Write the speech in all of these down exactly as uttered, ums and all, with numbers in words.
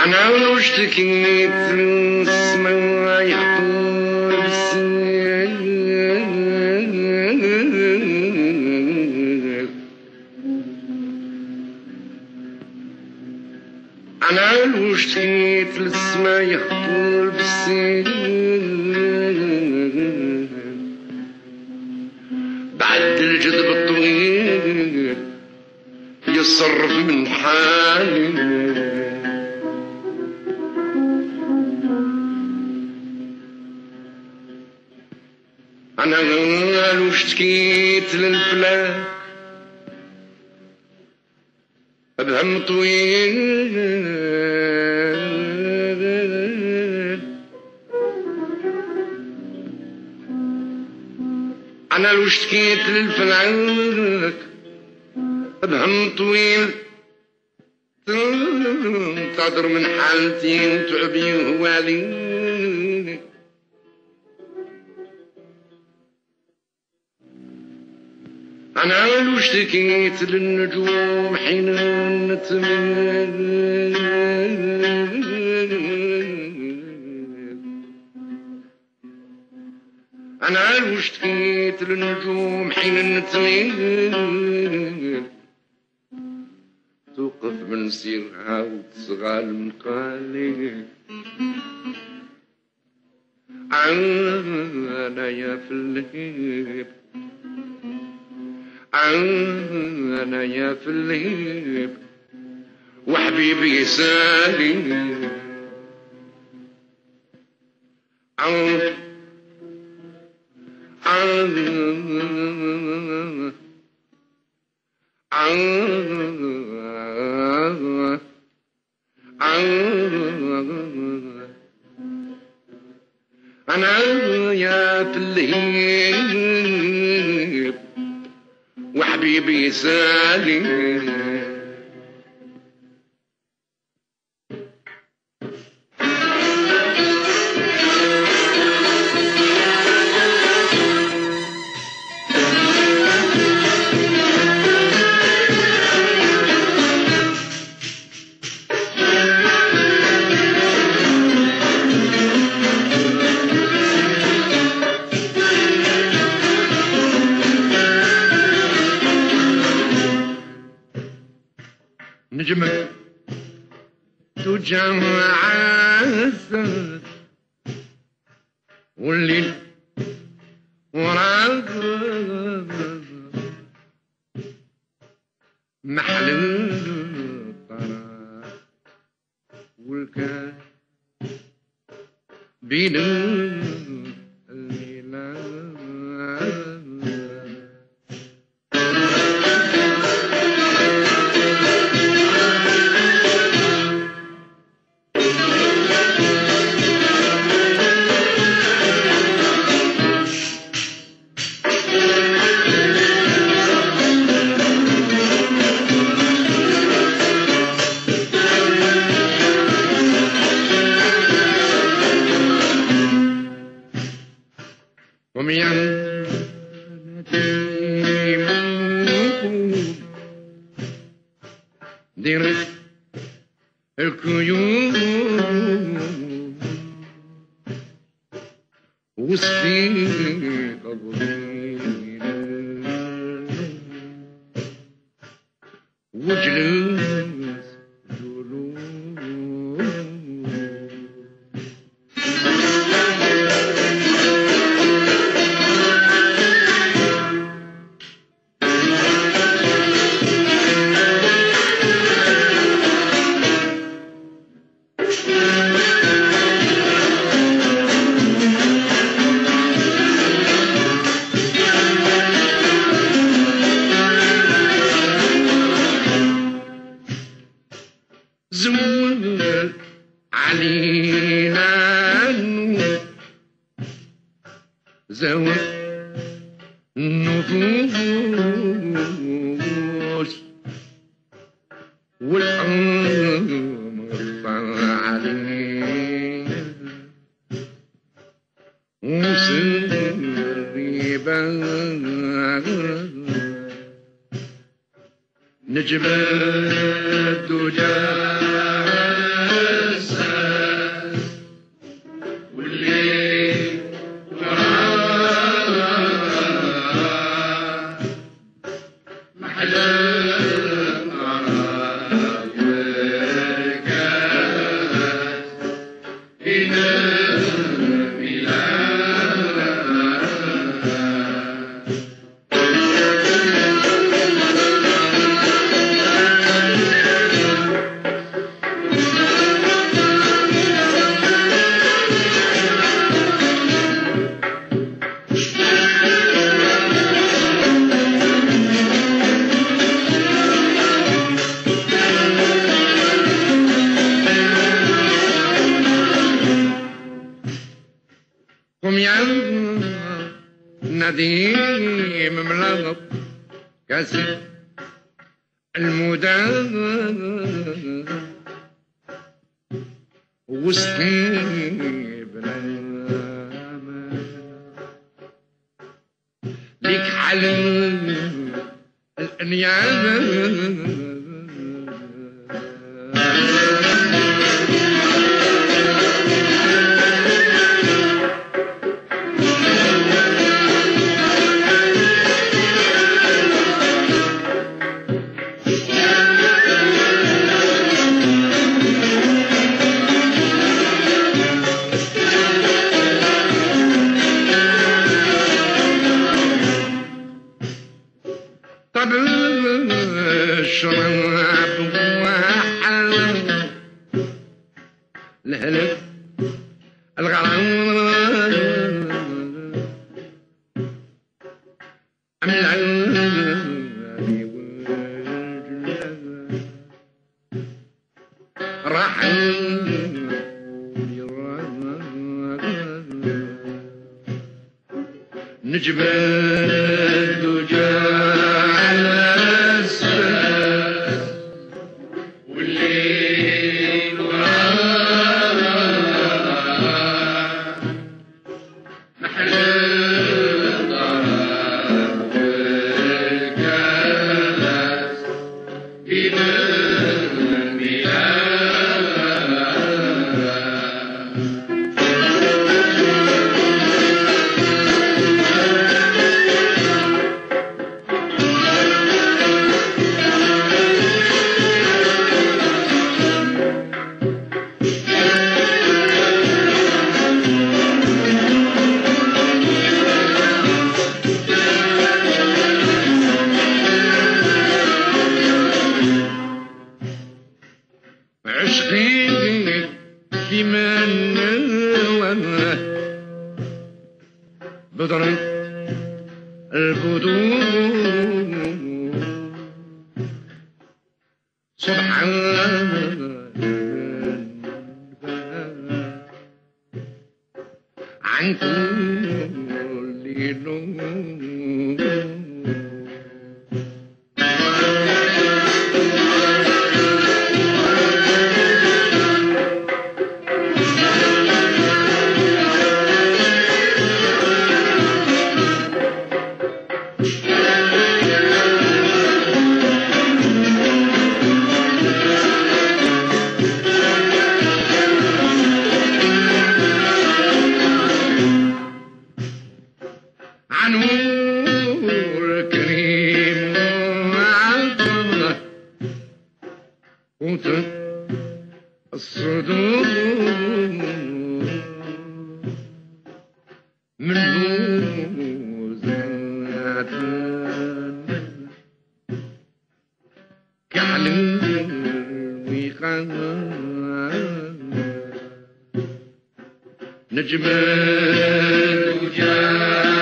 أنا لو اشتكيت السما يحطوا بالسير أنا لو اشتكيت السما يحطوا بالسير بعد الجذب الطويل يصرف من حالي أنا لو اشتكيت للفلاك بهم طويل أنا لو اشتكيت للفلاك بهم طويل تعذر من حالتي وتعبي هوالي أنا لو اشتكيت للنجوم حين نتميل أنا لو اشتكيت للنجوم حين نتميل توقف من سيرها وتصغى المقالي أنا يا فليب أنا يا فليب وحبيبي سالي أنا أنا يا فليب وحبيبي سالي نجمك تجمع السد والليل وراك محل الطرف والكاس بين دير الكيوب وسطي قبري وجلس جلوب زول علينا النور زول النفوس والأمر طلع علينا وسري بغير نجم الدجى قم يا نديم ملغب كاسي المدام وسطي بلا ليك حل الانياب الشراب وحل الهلك الغرام أمل العلي والجلال راح نجم الدجى على عشقي في من بدر البدور سبحان عن كل نور نور كريم وعطنا وطن الصدور من نور زادنا كحل ويقان نجم الدجى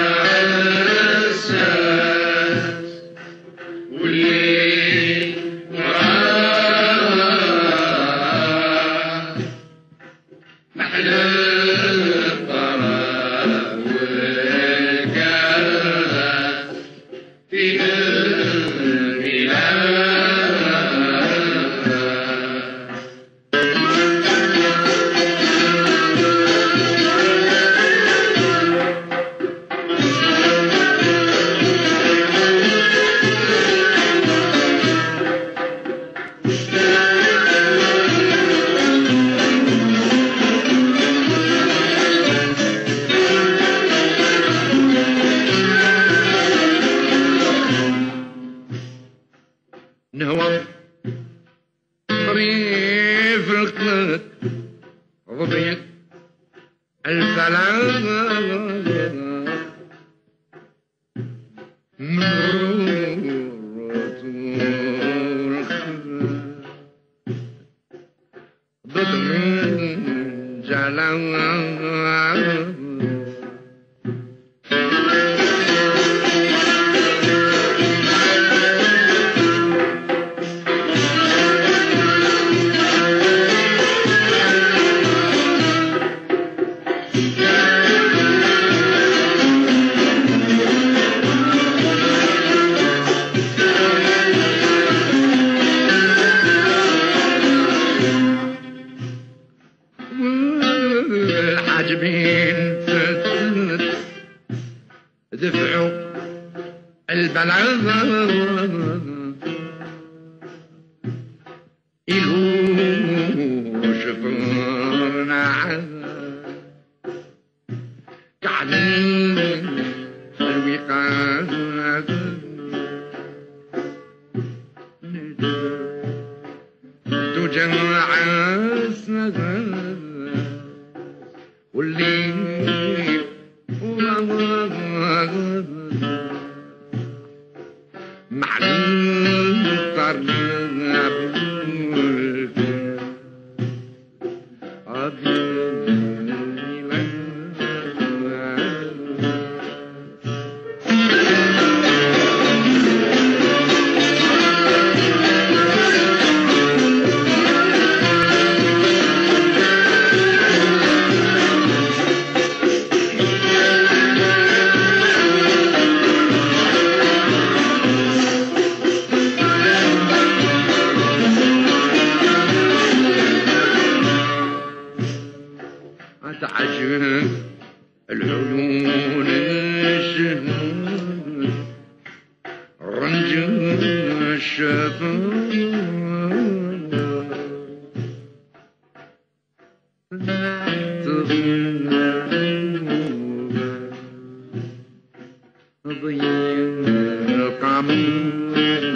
نهوى طريف القلب ضبيت الفلاح مرورة الخلق ضد جلال عجبين دفعوا البلد إلو شفنا كعلم الوقاد تجمع السند والليل معلوم طرنا تعجب العيون الشهود رنج الشفاء ضيق عمود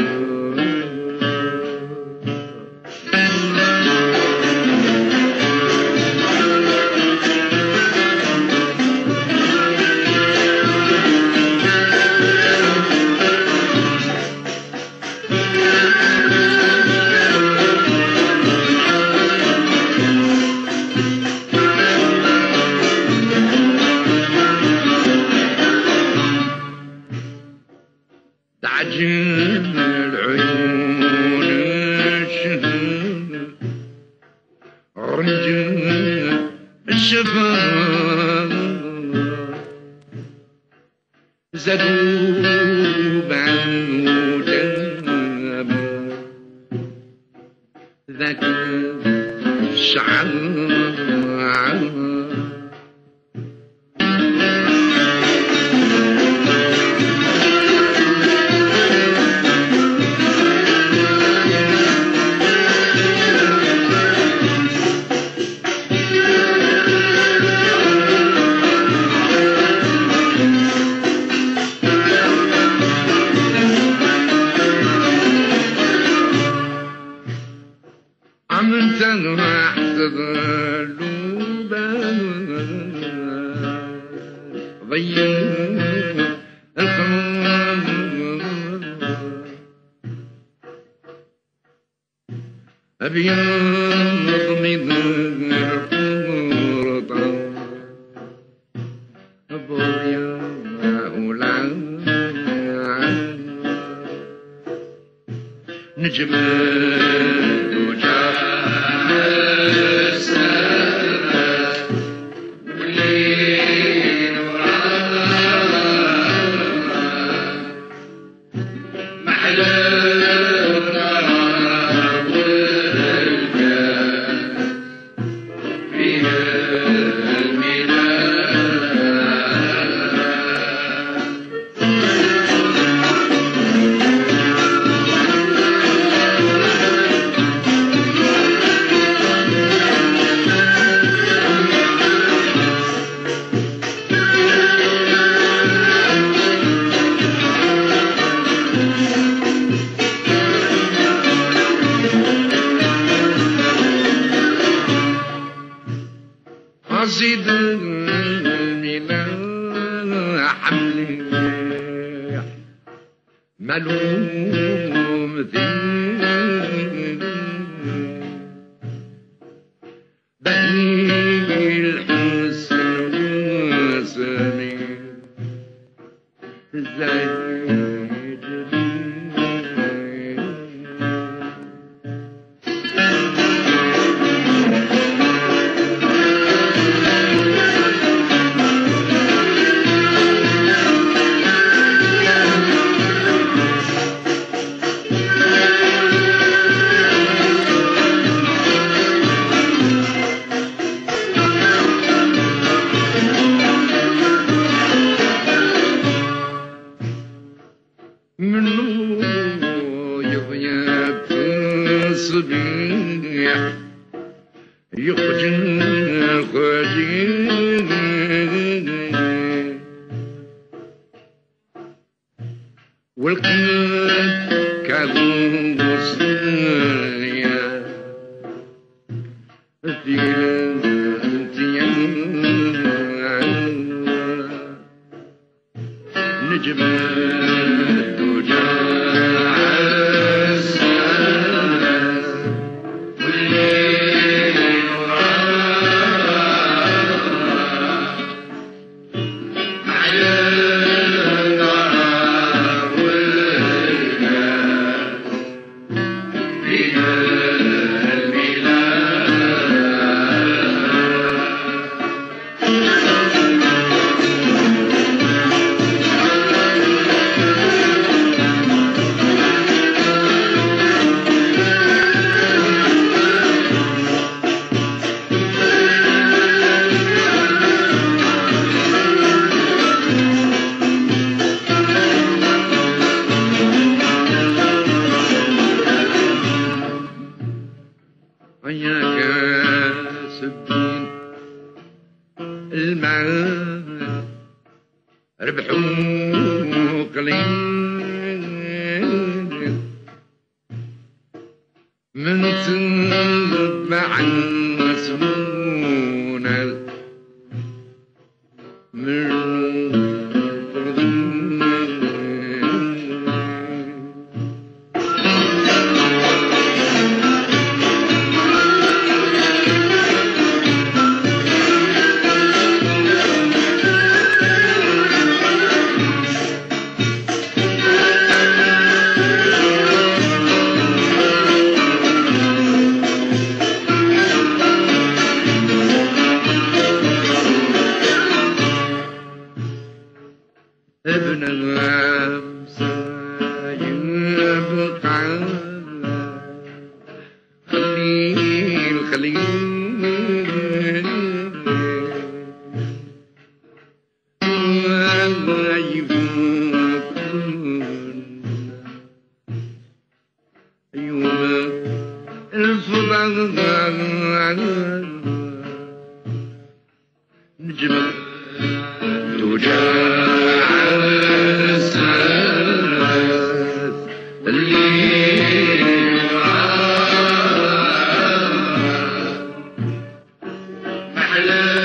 تعجب العيون الشهود رنج الشفاء زادوا بعود ذاك الشعر عملت احسب اللوبة ضيق الخمر أبيض من الفرطة أبويا أولاد نجمة وجاه أزيد من حملي ملوم ذي بهي الحسن وسمي زايد والقلب كابوسيا في نجم الدجى والليل وراء على النار والناس فيها يا كاس الدين المال ربحوا قليل من تتبع السمونة من ابن الغمسة يبقى خليل خليل ولا يفوتون أيوة الفضل نجم الدجى الليل